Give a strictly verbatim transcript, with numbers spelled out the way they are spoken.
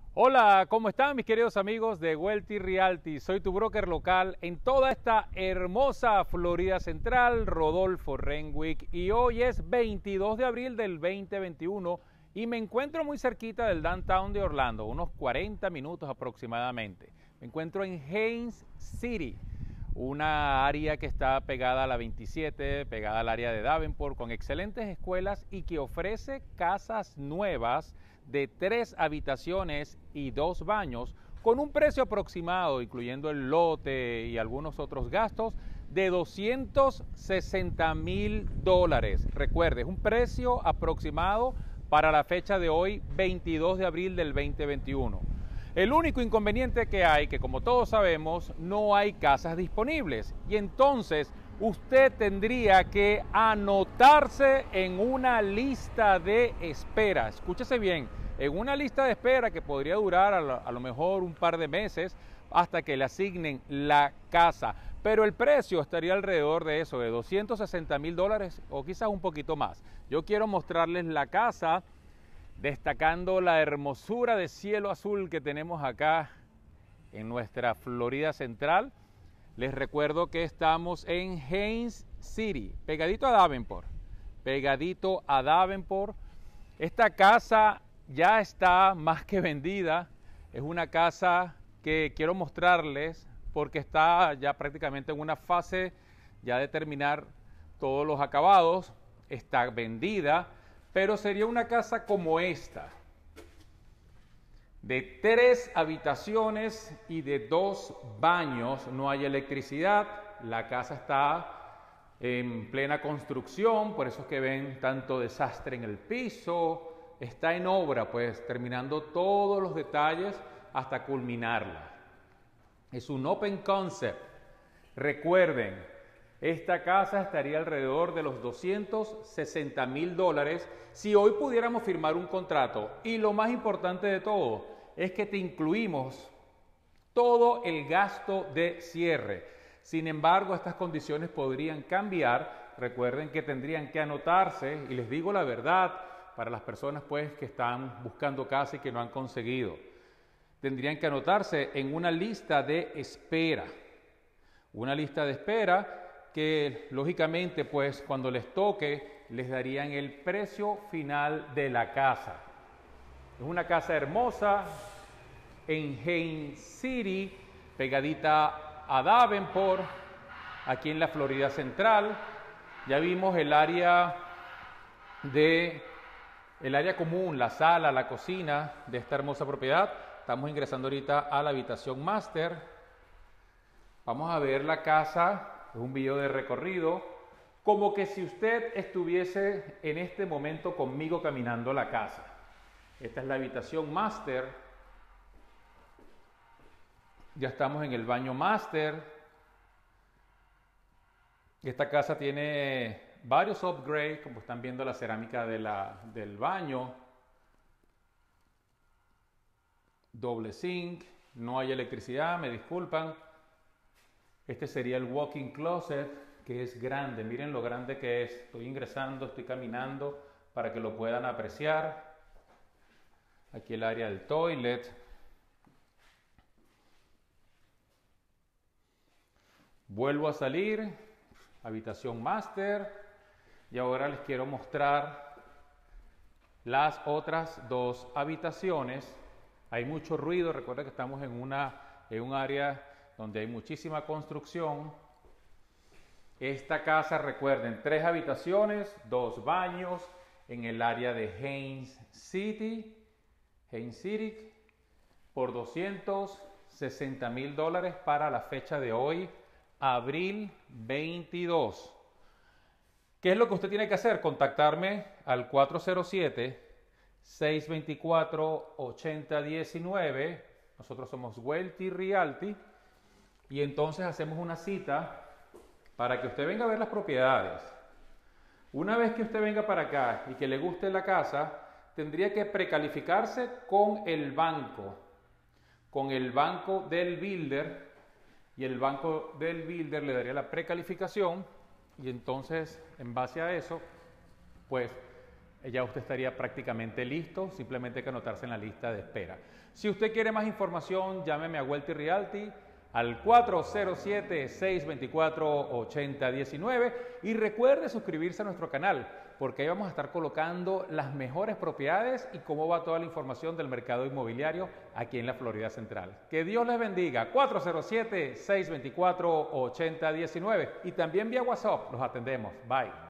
Hola, ¿cómo están mis queridos amigos de Wealthy Realty? Soy tu broker local en toda esta hermosa Florida Central, Rodolfo Renwick, y hoy es veintidós de abril del veinte veintiuno y me encuentro muy cerquita del downtown de Orlando, unos cuarenta minutos aproximadamente. Me encuentro en Haines City, una área que está pegada a la veintisiete, pegada al área de Davenport, con excelentes escuelas y que ofrece casas nuevas de tres habitaciones y dos baños con un precio aproximado, incluyendo el lote y algunos otros gastos, de doscientos sesenta mil dólares. Recuerde, es un precio aproximado para la fecha de hoy, veintidós de abril del veinte veintiuno. El único inconveniente que hay, que como todos sabemos, no hay casas disponibles y entonces usted tendría que anotarse en una lista de espera. Escúchese bien, en una lista de espera que podría durar a lo, a lo mejor un par de meses hasta que le asignen la casa. Pero el precio estaría alrededor de eso, de doscientos sesenta mil dólares o quizás un poquito más. Yo quiero mostrarles la casa, destacando la hermosura de cielo azul que tenemos acá en nuestra Florida Central. Les recuerdo que estamos en Haines City, pegadito a Davenport, pegadito a Davenport. Esta casa ya está más que vendida. Es una casa que quiero mostrarles porque está ya prácticamente en una fase ya de terminar todos los acabados. Está vendida, pero sería una casa como esta, de tres habitaciones y de dos baños. No hay electricidad, la casa está en plena construcción, por eso es que ven tanto desastre en el piso. Está en obra, pues, terminando todos los detalles hasta culminarla. Es un open concept. Recuerden, esta casa estaría alrededor de los doscientos sesenta mil dólares si hoy pudiéramos firmar un contrato. Y lo más importante de todo es que te incluimos todo el gasto de cierre. Sin embargo, estas condiciones podrían cambiar. Recuerden que tendrían que anotarse, y les digo la verdad, para las personas pues que están buscando casa y que no han conseguido, tendrían que anotarse en una lista de espera. Una lista de espera que lógicamente pues cuando les toque les darían el precio final de la casa. Es una casa hermosa en Haines City, pegadita a Davenport, aquí en la Florida Central. Ya vimos el área de el área común, la sala, la cocina de esta hermosa propiedad. Estamos ingresando ahorita a la habitación máster. Vamos a ver la casa. Es un video de recorrido, como que si usted estuviese en este momento conmigo caminando la casa. Esta es la habitación máster. Ya estamos en el baño máster. Esta casa tiene varios upgrades, como están viendo la cerámica de la, del baño. Doble zinc, no hay electricidad, me disculpan. Este sería el walk-in closet, que es grande. Miren lo grande que es. Estoy ingresando, estoy caminando para que lo puedan apreciar. Aquí el área del toilet. Vuelvo a salir. Habitación máster. Y ahora les quiero mostrar las otras dos habitaciones. Hay mucho ruido. Recuerda que estamos en, una, en un área donde hay muchísima construcción. Esta casa, recuerden, tres habitaciones, dos baños en el área de Haines City, Haines City, por doscientos sesenta mil dólares para la fecha de hoy, abril veintidós. ¿Qué es lo que usted tiene que hacer? Contactarme al cuatro cero siete, seis dos cuatro, ocho cero uno nueve. Nosotros somos Wealthy Realty. Y entonces hacemos una cita para que usted venga a ver las propiedades. Una vez que usted venga para acá y que le guste la casa, tendría que precalificarse con el banco, con el banco del builder, y el banco del builder le daría la precalificación y entonces en base a eso, pues ya usted estaría prácticamente listo, simplemente hay que anotarse en la lista de espera. Si usted quiere más información, llámeme a Welty Realty al cuatro cero siete, seis dos cuatro, ocho cero uno nueve y recuerde suscribirse a nuestro canal, porque ahí vamos a estar colocando las mejores propiedades y cómo va toda la información del mercado inmobiliario aquí en la Florida Central. Que Dios les bendiga. Cuatro cero siete, seis dos cuatro, ocho cero uno nueve y también vía WhatsApp los atendemos. Bye.